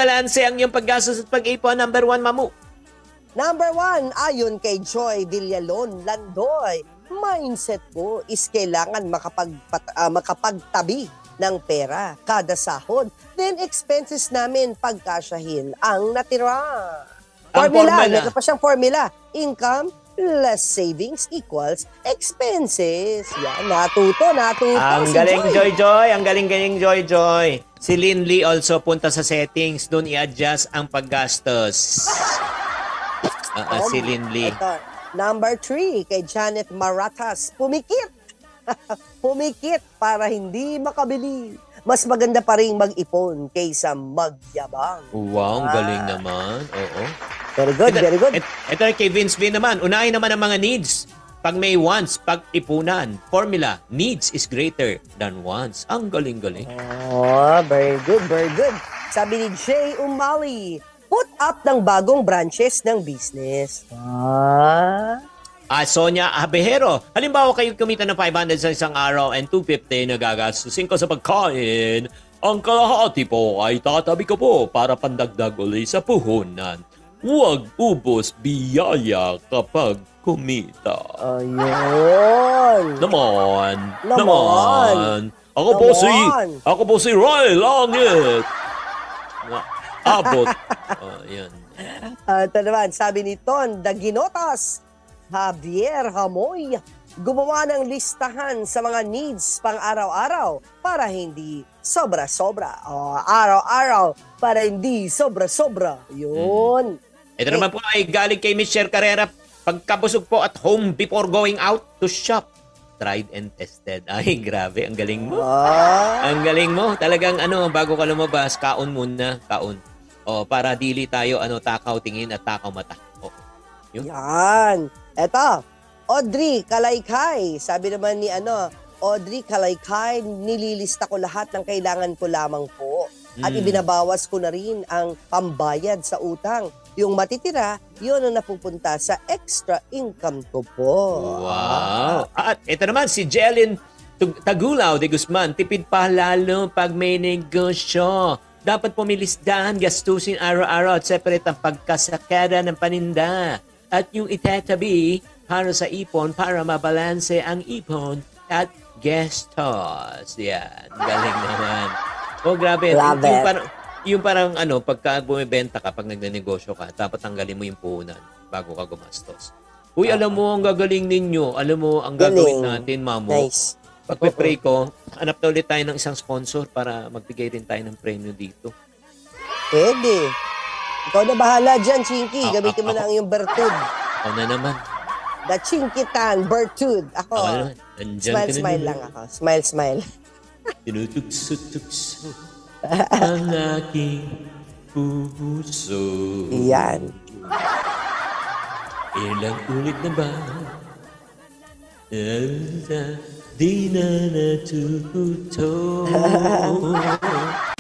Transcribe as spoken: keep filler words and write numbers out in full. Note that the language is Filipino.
mabalanse ang iyong paggastos at pag-ipon? Number one, Mamu. Number one, ayon kay Joy Villalon Landoy, mindset ko is kailangan makapag, uh, makapagtabi ng pera kada sahod. Then expenses namin pagkasyahin ang natira. Ang Formula, formula. meron pa siyang formula. Income less savings equals expenses. Yan, natuto, natuto Ang si galing, Joy. Joy Joy. Ang galing-galing, Joy Joy. Si Lynn Lee also punta sa settings. Doon i-adjust ang paggastos. Uh, uh, si Lynn Lee. Ito, number three, kay Janet Maratas, pumikit. Pumikit para hindi makabili. Mas maganda pa rin mag-ipon kaysa magyabang. Wow, ang galing naman. Oo. Very good, Ito, very good. Ito, ito kay Vince V naman. Unahin naman ang mga needs. Pag may wants, pag ipunan. Formula, needs is greater than wants. Ang galing-galing. Oh, very good, very good. Sabi ni Jay Umali, put up ng bagong branches ng business. Ah. Ah, Sonia Abejero. Halimbawa kayo kumita ng five hundred sa isang araw and two fifty na gagastusin ko sa pagkain. Ang kalahati po ay tatabi ko po para pandagdag ulit sa puhunan. Huwag ubos biyaya kapag kumita. Ayun. Naman. Naman. Naman. Ako po si, Naman. ako po si Ray Langit. Na- Abot. Oh, yan. Uh, ito naman, sabi ni Ton Daginotas, Javier Hamoy, gumawa ng listahan sa mga needs pang araw-araw para hindi sobra-sobra. O, araw-araw para hindi sobra-sobra. Yun. Ito naman po ay galing kay Michelle Carrera. Pagkabusog po at home before going out to shop. Tried and tested. Ay, grabe. Ang galing mo. Ah. Ang galing mo. Talagang ano, bago ka lumabas, kaon muna. Kaon. O, para dili tayo, ano, takaw tingin at takaw mata. O, yun. Yan. Eto, Audrey Kalaykay. Sabi naman ni ano, Audrey Kalaykay, nililista ko lahat ng kailangan ko lamang po. At Mm. ibinabawas ko na rin ang pambayad sa utang. Yung matitira, yun ang napupunta sa extra income ko po. Wow. At ito naman, si Jelin Tug- Tagulaw de Guzman. Tipid pa lalo pag may negosyo. Dapat pumilisdahan, gastusin araw-araw at separate ang pagkasakada ng paninda. At yung itatabi para sa ipon para mabalanse ang ipon at gastos. Yan. Galing naman. Oh, grabe. Love yung, it. parang, yung parang ano, pagka bumibenta ka, pag nagnenegosyo ka, dapat tanggalin mo yung puhunan bago ka gumastos. Uy, alam mo, ang gagaling ninyo. Alam mo, ang gagawin natin, Mamo. Nice. Pagpe-pray ko, hanap na ulit tayo ng isang sponsor para magbigay rin tayo ng premyo dito. Pwede. Ikaw na bahala dyan, Chinky. Ah, Gamitin ah, mo na ako. ang iyong bertud. Ako na naman. The Chinkitan, bertud. Ako, Ako na naman. Nandyan smile, ka na smile naman. lang ako. Smile, smile. Tinutugso-tugso ang aking puso. Yan. Ilang ulit na ba? Di na natuto.